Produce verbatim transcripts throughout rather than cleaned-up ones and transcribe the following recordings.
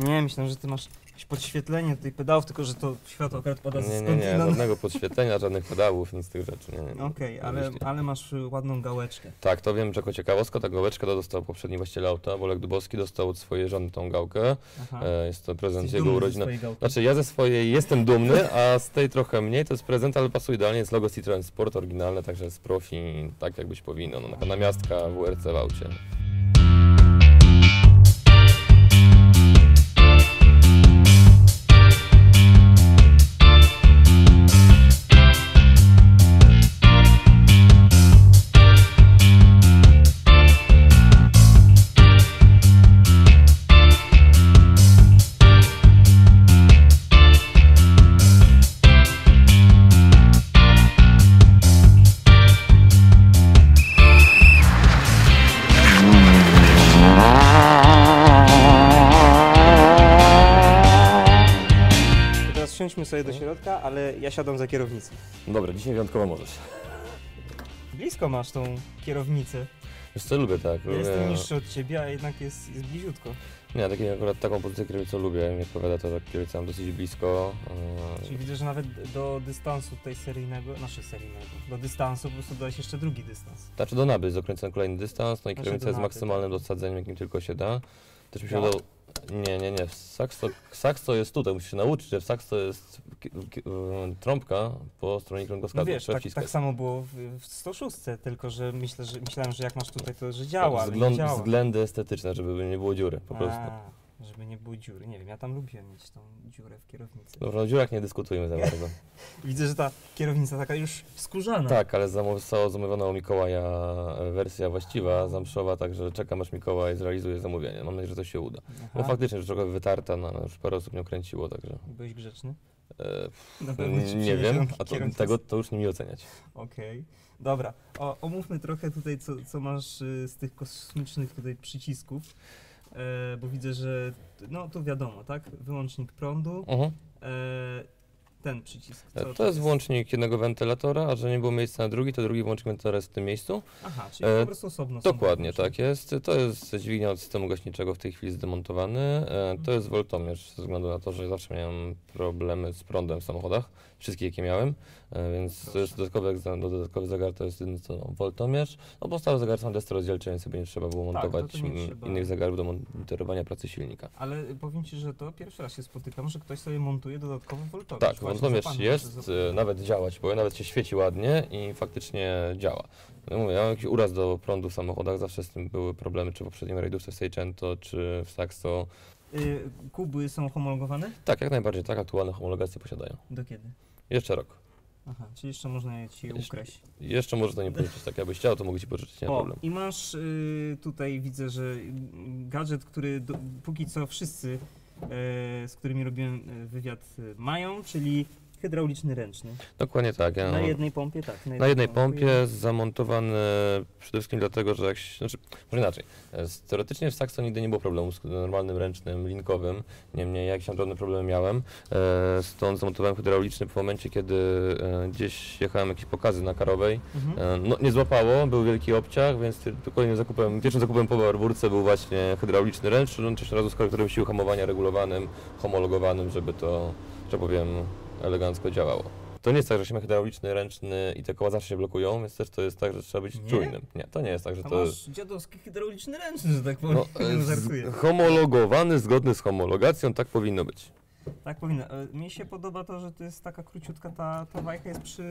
Nie, myślę, że ty masz jakieś podświetlenie tych pedałów, tylko że to światło akurat pada z Nie, nie, nie, skądinąd. żadnego podświetlenia, żadnych pedałów, nic z tych rzeczy. Nie, nie, nie. Okej, okay, ale, ale masz ładną gałeczkę. Tak, to wiem, że jako ciekawostka, ta gałeczka to dostał poprzedni właściciel auta, Bolek Dubowski, dostał od swojej żony tą gałkę. E, jest to prezent Jesteś jego urodziny. gałki? Znaczy ja ze swojej jestem dumny, a z tej trochę mniej, to jest prezent, ale pasuje idealnie, jest logo Citroen Sport oryginalne, także jest profi, tak jakbyś powinno, no, taka namiastka W R C w aucie. Wsiądźmy sobie do środka, ale ja siadam za kierownicą. Dobra, dzisiaj wyjątkowo możesz. Blisko masz tą kierownicę. Wiesz co, lubię tak. Ja Lubię... jestem niższy od ciebie, a jednak jest, jest bliziutko. Nie, taki, akurat taką pozycję kierownicą lubię, mi odpowiada to, tak kierownica mam dosyć blisko. Czyli widzę, że nawet do dystansu tutaj seryjnego, znaczy seryjnego, do dystansu po prostu dodać jeszcze drugi dystans. Znaczy do naby jest zakręcony kolejny dystans, no i Znaczy kierownica do jest naby, maksymalnym tak. dosadzeniem, jakim tylko się da. Też mi się Tak? udało... Nie, nie, nie. Saxo, saxo jest tutaj, musisz się nauczyć, że w saxo jest ki- ki- y, trąbka po stronie No kręgosłupa. wiesz, tak, tak samo było w, w sto sześć, tylko że myślę, że myślałem, że jak masz tutaj, to że działa, ale nie działa. Względy estetyczne, żeby nie było dziury, po prostu. A, żeby nie było dziury. Nie wiem, ja tam lubię mieć tą dziurę w kierownicy. Dobra, o dziurach nie dyskutujmy za bardzo. Widzę, że ta kierownica taka już skórzana. Tak, ale zam- została zamówiona u Mikołaja wersja właściwa, zamszowa, także czekam aż Mikołaj zrealizuje zamówienie. Mam nadzieję, że to się uda. Aha. No faktycznie, że trochę wytarta, no, ale już parę osób nią kręciło, także... Byłeś grzeczny? E, Na pewno ci nie wiem, a to, kierownicę. tego to już nie mi oceniać. Okej, okay. Dobra. O, omówmy trochę tutaj, co, co masz y, z tych kosmicznych tutaj przycisków, e, bo widzę, że no to wiadomo, tak? Wyłącznik prądu, Uh-huh. e, ten przycisk. Co To, to jest włącznik jednego wentylatora, a że nie było miejsca na drugi, to drugi włącznik wentylatora jest w tym miejscu. Aha, czyli E, po prostu osobno. są Dokładnie, te tak jest. To jest dźwignia od systemu gaśniczego w tej chwili zdemontowany. E, to jest woltomierz, ze względu na to, że zawsze miałem problemy z prądem w samochodach, wszystkie jakie miałem, e, więc Proszę. to jest dodatkowy, dodatkowy zegar, to jest jedyny co woltomierz. No bo stały zegar są desce rozdzielcze, więc sobie nie trzeba było Tak, montować to to nie mm, trzeba. innych zegarów do monitorowania pracy silnika. Ale powiem ci, że to pierwszy raz się spotykam, że ktoś sobie montuje dodatkowy woltomierz. Tak, Właśnie woltomierz za panem jest, muszę e, nawet działać, bo nawet się świeci ładnie i faktycznie działa. No mówię, ja mam jakiś uraz do prądu w samochodach, zawsze z tym były problemy, czy w poprzednim rajdówce w Seicento, czy w Saxo. Y, kuby są homologowane? Tak, jak najbardziej, tak, aktualne homologacje posiadają. Do kiedy? Jeszcze rok. Aha, czyli jeszcze można je ci Jeszcze- ukraść. Jeszcze może to nie pożyczyć, tak jakbyś chciał, to mogę ci pożyczyć, nie ma O, problem. i masz y, tutaj, widzę, że y, gadżet, który do, póki co wszyscy, y, z którymi robiłem y, wywiad, y, mają, czyli hydrauliczny ręczny. Dokładnie tak. Ja Na mam- jednej pompie, tak. Na jednej pompie zamontowany przede wszystkim dlatego, że jak się, znaczy, może inaczej, e, s- teoretycznie w Saxo nigdy nie było problemu z normalnym ręcznym, linkowym, niemniej jakieś tam drobne problemy miałem, e, stąd zamontowałem hydrauliczny w momencie, kiedy e, gdzieś jechałem jakieś pokazy na Karowej, Mhm. e, no nie złapało, był wielki obciach, więc ty- kolejnym zakupem, pierwszym zakupem po barburce był właśnie hydrauliczny ręczny, no, też razu z korektorem sił hamowania regulowanym, homologowanym, żeby to, że powiem, elegancko działało. To nie jest tak, że się ma hydrauliczny, ręczny i te koła zawsze się blokują, więc też to jest tak, że trzeba być Nie? czujnym. Nie, to nie jest tak, że A to masz dziadowski hydrauliczny ręczny, że tak powiem. no, No, e, żartuję. z, homologowany, zgodny z homologacją, tak powinno być. Tak powinno. E, Mi się podoba to, że to jest taka króciutka, ta, ta wajcha jest przy,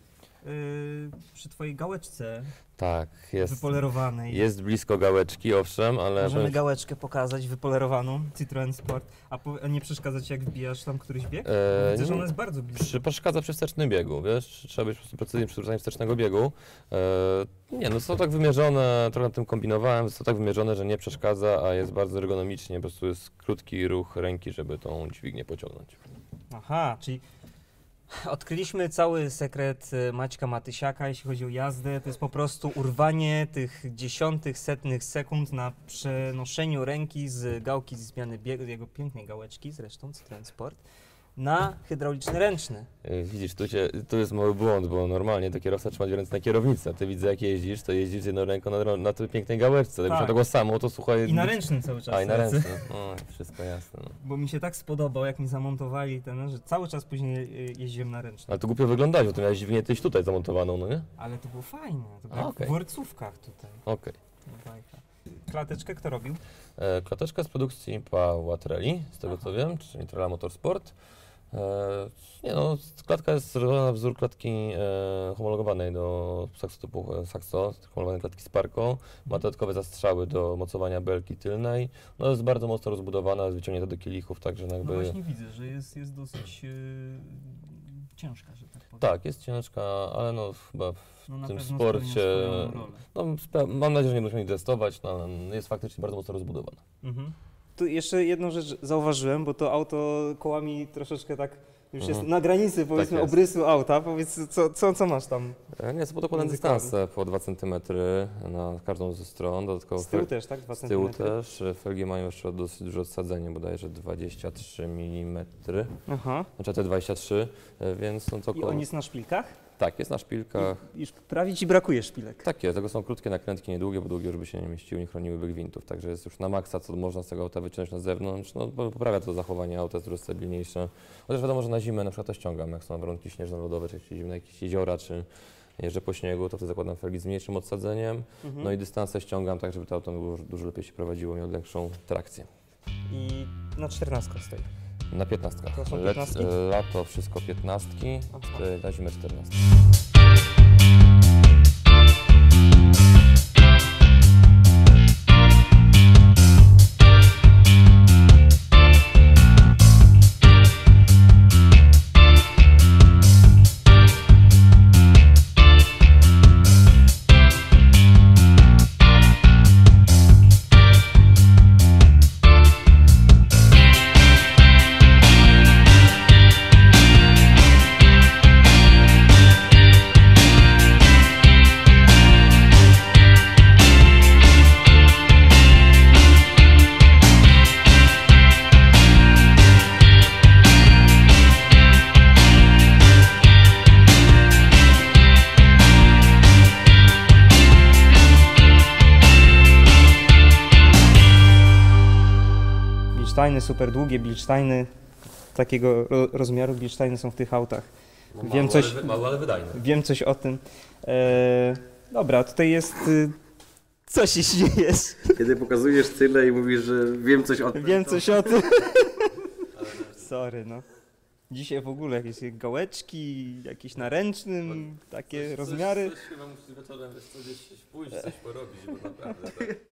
y, przy twojej gałeczce Tak, jest, wypolerowanej. jest blisko gałeczki, owszem, ale Możemy powiem- gałeczkę pokazać, wypolerowaną, Citroen Sport. A, po, a nie przeszkadza ci, jak wbijasz tam któryś bieg? e, Widzę, że nie- ona jest bardzo blisko. Przy, przeszkadza przy wstecznym biegu, wiesz, trzeba być po prostu precyzyjnie przy wrzucaniu wstecznego biegu. E, nie, no są tak wymierzone, trochę nad tym kombinowałem, są tak wymierzone, że nie przeszkadza, a jest bardzo ergonomicznie, po prostu jest krótki ruch ręki, żeby tą dźwignię pociągnąć. Aha, czyli odkryliśmy cały sekret y, Maćka Matysiaka, jeśli chodzi o jazdę. To jest po prostu urwanie tych dziesiątych, setnych sekund na przenoszeniu ręki z gałki z zmiany biegu, jego pięknej gałeczki, zresztą Citroen Sport, na hydrauliczny ręczny. Yy, Widzisz, tu, cię, tu jest mały błąd, bo normalnie to kierowca trzyma ręce na kierownicy, a ty widzę jak jeździsz, to jeździsz z jedną ręką na, dro- na tej pięknej gałeczce. Jakbyś Tak. miał tego samo, to słuchaj... I na ręcznym cały czas. A, i na lecę. ręcznym. O, wszystko jasne. No. Bo mi się tak spodobał, jak mi zamontowali ten, że cały czas później y, jeździłem na ręcznym. Ale to głupio wyglądać, bo to miałeś dźwignię tyś tutaj zamontowaną, no nie? Ale to było fajne, to A, było okej. w worcówkach tutaj. Okej. No, bajka. Klateczkę kto robił? E, Klateczka z produkcji Pawła Treli, z tego Aha. co wiem, czyli Trela Motorsport. E, nie no, klatka jest zrobiona na wzór klatki e, homologowanej do Saxo typu e, Saxo, homologowanej klatki Sparco. Ma dodatkowe zastrzały do mocowania belki tylnej. No jest bardzo mocno rozbudowana, jest wyciągnięta do kielichów, także no No jakby... właśnie widzę, że jest, jest dosyć y, ciężka, że tak powiem. Tak, jest ciężka, ale no chyba w No, na tym pewno sporcie... spełnia swoją rolę. No, spra- mam nadzieję, że nie będziemy musieli testować, no, jest faktycznie bardzo mocno rozbudowana. Mhm. Tu jeszcze jedną rzecz zauważyłem, bo to auto kołami troszeczkę tak już jest Mhm. na granicy, powiedzmy, jest. obrysu auta. Powiedz, co, co, co masz tam? E, Nie, są podokładane Między dystanse po dwa centymetry na każdą ze stron. Dodatkowo Z tyłu fel- też, tak? dwa z tyłu centymetry? też. E, Felgi mają jeszcze dosyć duże odsadzenie, bodajże dwadzieścia trzy milimetry. Aha. Znaczy te dwadzieścia trzy, e, więc no to I koło... on jest na szpilkach? Tak, jest na szpilkach. I już prawie ci brakuje szpilek. Tak jest, tego są krótkie nakrętki, niedługie, bo długie, żeby się nie mieściły, nie chroniłyby gwintów. Także jest już na maksa, co można z tego auta wyciąć na zewnątrz. No, po- poprawia to zachowanie auta, jest dużo stabilniejsze. Chociaż wiadomo, że na zimę na przykład to ściągam, jak są warunki śnieżno-lodowe, czy jeździmy na jakieś jeziora, czy jeżdżę po śniegu, to wtedy zakładam felgi z mniejszym odsadzeniem. Mhm. No i dystanse ściągam tak, żeby to auto było dużo lepiej się prowadziło, miało większą trakcję. I na czternastkach stoi. Na piętnastkach. To są Let- piętnastki? Lato wszystko piętnastki, Aha. te- na zimę czternastki. Bilsteiny, super długie Bilsteiny. Takiego ro rozmiaru Bilsteiny są w tych autach. Wiem coś- ale, mało, ale wydajne. Wiem coś o tym. Eee, dobra, tutaj jest... Y co się śmiejesz? Kiedy pokazujesz tyle i mówisz, że wiem coś o tym. Wiem to- coś o tym. Sorry, no. Dzisiaj w ogóle jakieś gałeczki, jakieś na ręcznym, takie rozmiary. Coś chyba musisz wieczorem gdzieś pójść, coś porobić, bo naprawdę...